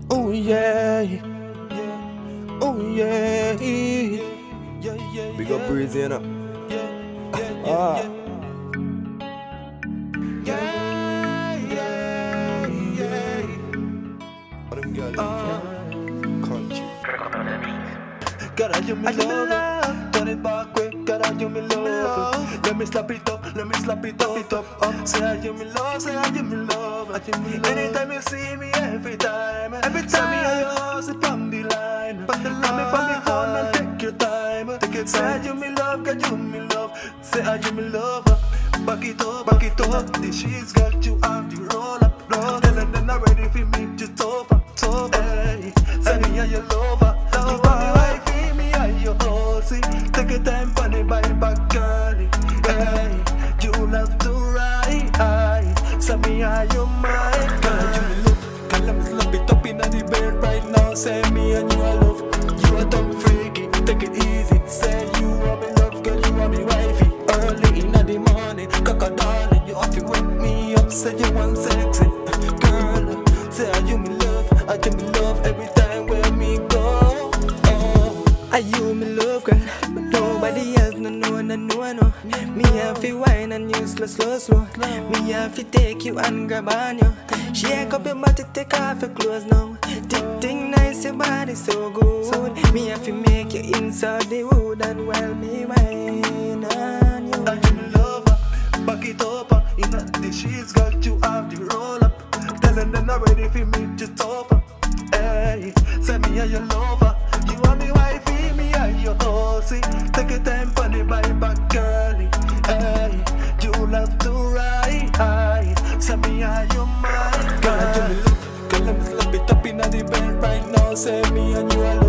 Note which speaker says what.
Speaker 1: Oh yeah, oh yeah. Big up Breezy, you know. Ah. Country.
Speaker 2: Gotta give me love, turn it back quick. Gotta give me love. Let me slap it up, let me slap it up. Say I give me love, say I give me love. Anytime you see me, every time. Tell me how you house it on the line. Call me on the phone and take your time. Say I give me love, God give me love. Say I give me love. Back it up, back it up. The sheets got you on the roll up. Tell them they're not ready for me, just over. Hey, say me how you lover. You want me wife, me how you horsey. Take your time, funny by back, girlie. Hey, you love to ride. Say me how you mine. Girl, you love. Girl, I'm slap it up in the bed right now. Say me and you I love. You are dumb freaky, take it easy. Say you want me love, girl, you want me wifey. Early in the morning, cock darling, you have to wake me up. Say you want sexy, girl. Say I you me love, I give me love every time where me go. Oh,
Speaker 3: I you me love, girl. Nobody else no. Me have to wine and you slow. Me have to take you and grab on you. Shake up your body, take off your clothes now. Think nice, your body so good. Me have to make you inside the wood and while me wine on you.
Speaker 2: I give me love, back it up. In the sheets got you off the roll up. Telling them not ready for me, just over. Hey, send me how you lover. You want me wifey, me how you horsey. Take your time, funny by back, girlie. Hey, you love to ride. Send me how you mine. Girl, I give me love. Girl, let me slap it up in the bed right now. Say me and you alone.